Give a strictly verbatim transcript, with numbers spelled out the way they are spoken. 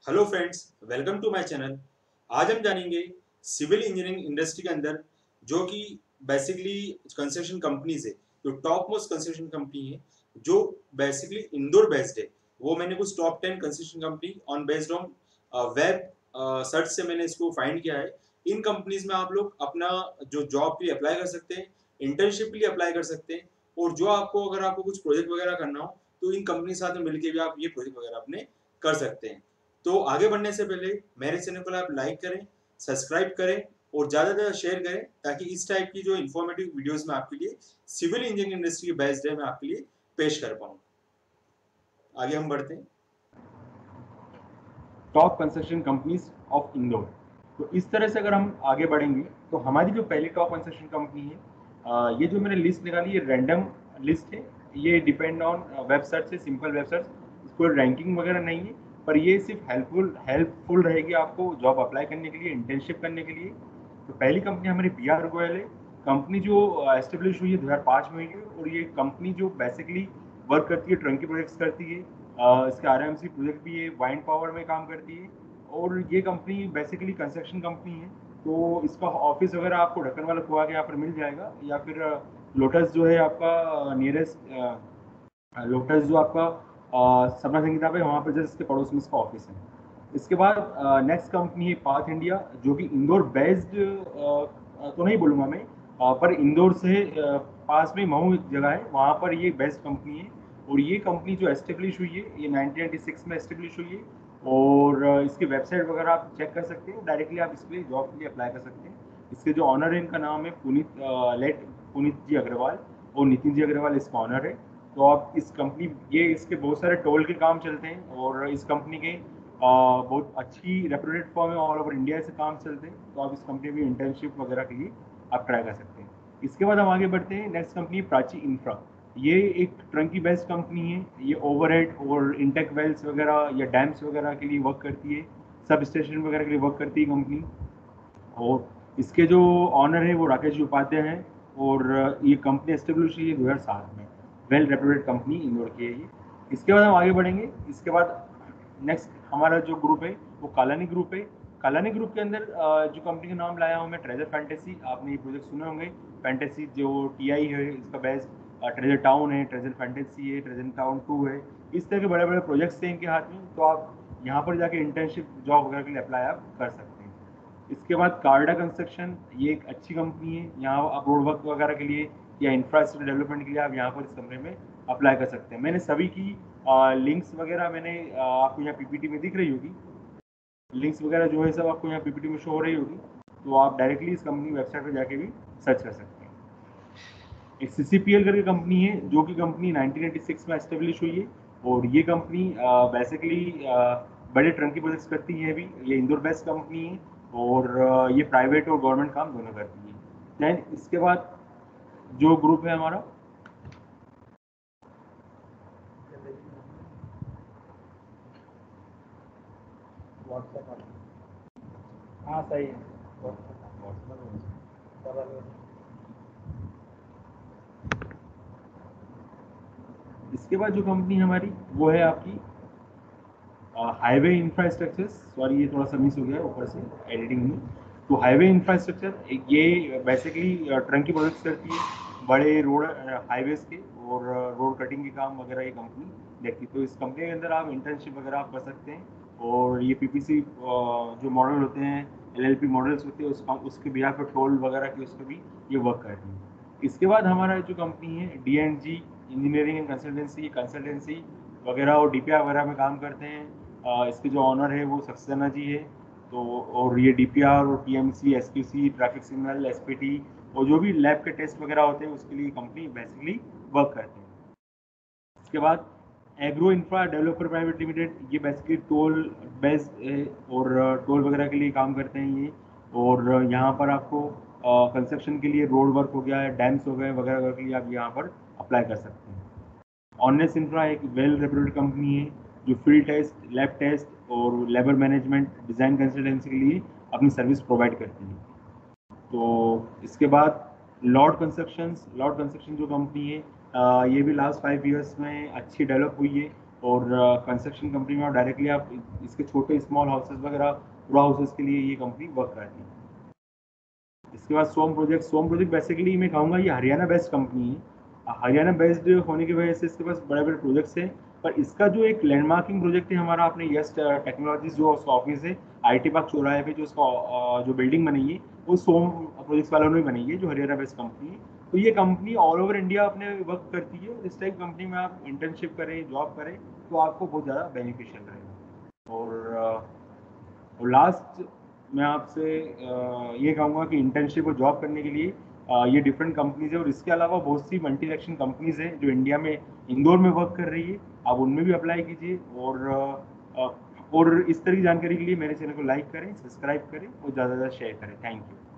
Hello friends, welcome to my channel. आज हम जानेंगे सिविल इंजीनियरिंग इंडस्ट्री के अंदर जो कि बेसिकली कंस्ट्रक्शन कंपनीज है, जो टॉप मोस्ट कंस्ट्रक्शन कंपनी है जो बेसिकली इंदौर बेस्ड है। वो मैंने कुछ top ten construction company on based on web search से मैंने इसको फाइंड किया है। इन कंपनीज में आप लोग अपना जो जॉब के लिए अप्लाई कर सकते हैं, इंटर्नशिप के लिए अप्लाई कर सकते हैं, और जो आपको अगर आपको कुछ प्रोजेक्ट वगैरह करना हो तो इन कंपनी के साथ में मिलकर भी आप ये प्रोजेक्ट वगैरह अपने कर सकते हैं। तो आगे बढ़ने से पहले मेरे चैनल को आप लाइक करें, सब्सक्राइब करें और ज़्यादा से ज़्यादा शेयर करें, ताकि इस टाइप की जो इन्फॉर्मेटिव वीडियोस मैं आपके लिए सिविल इंजीनियरिंग इंडस्ट्री के बेस्ड है मैं आपके लिए पेश कर पाऊँ। आगे हम बढ़ते हैं। Top construction companies of Indore. तो इस तरह से अगर हम आगे बढ़ेंगे तो हमारी जो पहली टॉप कंस्ट्रक्शन कंपनी है, आ, ये जो मैंने लिस्ट निकाली ये रैंडम लिस्ट है। ये डिपेंड ऑन वेब सर्च से, सिंपल वेब सर्च, इसको रैंकिंग वगैरह नहीं है, पर ये सिर्फ हेल्पफुल हेल्पफुल रहेगी आपको जॉब अप्लाई करने के लिए, इंटर्नशिप करने के लिए। तो पहली कंपनी हमारी बी आर गोयल है। कंपनी जो एस्टेब्लिश हुई है दो हज़ार पाँच में हुई है, और ये कंपनी जो बेसिकली वर्क करती है, ट्रंकी प्रोजेक्ट्स करती है। uh, इसके आर एम सी प्रोजेक्ट भी है, वाइंड पावर में काम करती है। और ये कंपनी बेसिकली कंस्ट्रक्शन कंपनी है। तो इसका ऑफिस वगैरह आपको ढक्कन वाला कुआ के यहाँ पर मिल जाएगा, या फिर लोटस जो है आपका नियरेस्ट, लोटस जो आपका अ, सपना संगीता पे वहाँ पर जस्ट इसके पड़ोस में इसका ऑफिस है। इसके बाद नेक्स्ट कंपनी है पाथ इंडिया, जो कि इंदौर बेस्ड तो नहीं बोलूँगा मैं, अ, पर इंदौर से अ, पास में मऊ एक जगह है, वहाँ पर ये बेस्ट कंपनी है। और ये कंपनी जो एस्टेब्लिश हुई है ये नाइनटीन नाइंटी सिक्स में एस्टेब्लिश हुई है। और अ, इसकी वेबसाइट वगैरह आप चेक कर सकते हैं, डायरेक्टली आप इस पर जॉब के लिए अप्लाई कर सकते हैं। इसके जो ऑनर है इनका नाम है पुनीत, लेट पुनीत जी अग्रवाल, और नितिन जी अग्रवाल इसका ऑनर है। तो आप इस कंपनी, ये इसके बहुत सारे टोल के काम चलते हैं, और इस कंपनी के आ, बहुत अच्छी रेप्यूटेड फर्म है, ऑल ओवर इंडिया से काम चलते हैं। तो आप इस कंपनी में इंटर्नशिप वगैरह के लिए आप ट्राई कर सकते हैं। इसके बाद हम आगे बढ़ते हैं। Next company Prachi infra. ये एक ट्रंकी बेस्ड कंपनी है। ये ओवरहेड और इंटेक वेल्स वगैरह या डैम्स वगैरह के लिए वर्क करती है, सब स्टेशन वगैरह के लिए वर्क करती है कंपनी। और इसके जो ऑनर है वो राकेश जी उपाध्याय हैं। और ये कंपनी एस्टेब्लिश हुई है दो हज़ार सात में। वेल रेप्यूटेड कंपनी इंदौर की है ये। इसके बाद हम आगे बढ़ेंगे। इसके बाद नेक्स्ट हमारा जो ग्रुप है वो कालानी ग्रुप है। कालानी ग्रुप के अंदर अ, जो कंपनी का नाम लाया हूँ मैं, ट्रेजर फैंटेसी। आपने ये प्रोजेक्ट सुने होंगे। फैंटेसी जो टी आई है इसका बेस्ट, ट्रेजर टाउन है, ट्रेजर फैंटेसी है, ट्रेजर टाउन टू है। इस तरह के बड़े बड़े प्रोजेक्ट्स हैं इनके हाथ में। तो आप यहाँ पर जाके इंटर्नशिप जॉब वगैरह के लिए अप्लाई आप कर सकते हैं। इसके बाद कार्डा कंस्ट्रक्शन, ये एक अच्छी कंपनी है। यहाँ आप रोड वर्क वगैरह के लिए या इंफ्रास्ट्रक्चर डेवलपमेंट के लिए आप यहाँ पर इस कंपनी में अप्लाई कर सकते हैं। मैंने सभी की लिंक्स वगैरह मैंने आ, आपको यहाँ पीपीटी में दिख रही होगी। लिंक्स वगैरह जो है सब आपको यहाँ पीपीटी में शो हो रही होगी। तो आप डायरेक्टली इस कंपनी वेबसाइट पर जाके भी सर्च कर सकते हैं। एक सी सी पी एल करके कंपनी है, जो कि कंपनी नाइनटीन नाइंटी सिक्स में एस्टेब्लिश हुई है। और ये कंपनी बेसिकली बड़े ट्रंकी प्रोजेक्ट्स करती है भी। ये इंदौर बेस्ड कंपनी है। और आ, ये प्राइवेट और गवर्नमेंट काम दोनों करती है। देन इसके बाद जो ग्रुप है हमारा, हाँ सही है, इसके बाद जो कंपनी हमारी वो है आपकी हाईवे इंफ्रास्ट्रक्चर। सॉरी ये थोड़ा सा मिस हो गया ऊपर से एडिटिंग में। तो हाईवे इंफ्रास्ट्रक्चर ये बेसिकली ट्रंकी प्रोजेक्ट्स करती है, बड़े रोड हाईवेज के और रोड कटिंग के काम वगैरह ये कंपनी देखती है। तो इस कंपनी के अंदर आप इंटर्नशिप वगैरह आप कर सकते हैं। और ये पीपीसी जो मॉडल होते हैं, एलएलपी मॉडल्स होते हैं, उसका उसके बिहार पर टोल वगैरह के उस पर भी ये वर्क करती है। इसके बाद हमारा जो कंपनी है D and G engineering and consultancy, consultancy वगैरह और डी पी आर वगैरह में काम करते हैं। अ, इसके जो ऑनर है वो सक्सेना जी है। तो और ये डी पी आर और T M C, S Q C, traffic signal, S P T और जो भी लैब के टेस्ट वगैरह होते हैं उसके लिए कंपनी बेसिकली वर्क करती है। इसके बाद agro infra developer private limited, ये बेसिकली टोल बेस्ड है और टोल वगैरह के लिए काम करते हैं ये। और यहाँ पर आपको कंस्ट्रक्शन के लिए रोड वर्क हो गया, डैम्स हो गए वगैरह वगैरह के लिए आप यहाँ पर अप्लाई कर सकते हैं। ऑनेस्ट इंफ्रा एक वेल रेप्यूटेड कंपनी है, जो फील्ड टेस्ट, लैब टेस्ट और लेबर मैनेजमेंट, डिज़ाइन कंसल्टेंसी के लिए अपनी सर्विस प्रोवाइड करती है। तो इसके बाद लॉर्ड कंस्ट्रक्शंस, लॉर्ड कंस्ट्रक्शन जो कंपनी है, अ, ये भी लास्ट फाइव इयर्स में अच्छी डेवलप हुई है। और कंस्ट्रक्शन कंपनी में डायरेक्टली आप इसके छोटे स्मॉल हाउसेस वगैरह रो हाउसेस के लिए ये कंपनी वर्क करती है। इसके बाद Som project Som project basically मैं कहूँगा ये हरियाणा बेस्ड कंपनी है। हरियाणा बेस्ड होने की वजह से इसके पास बड़े बड़े प्रोजेक्ट्स हैं, पर इसका जो एक लैंडमार्किंग प्रोजेक्ट है हमारा अपने यस टेक्नोलॉजीज जो उसका ऑफिस है आईटी पार्क चौराहे पे जो उसका अ, जो बिल्डिंग बनी है वो सोम प्रोजेक्ट्स वालों ने बनाई है, जो हरियाणा बेस्ड कंपनी है। तो ये कंपनी ऑल ओवर इंडिया अपने वर्क करती है। इस टाइप कंपनी में आप इंटर्नशिप करें, जॉब करें, तो आपको बहुत ज़्यादा बेनिफिशियल रहेगा। और अ, और लास्ट मैं आपसे अ, ये कहूँगा कि इंटर्नशिप और जॉब करने के लिए अ, ये डिफरेंट कंपनीज है, और इसके अलावा बहुत सी मल्टीनेशनल कंपनीज हैं जो इंडिया में इंदौर में वर्क कर रही है। आप उनमें भी अप्लाई कीजिए। और अ, और इस तरह की जानकारी के लिए मेरे चैनल को लाइक करें, सब्सक्राइब करें और ज़्यादा से ज़्यादा शेयर करें। Thank you.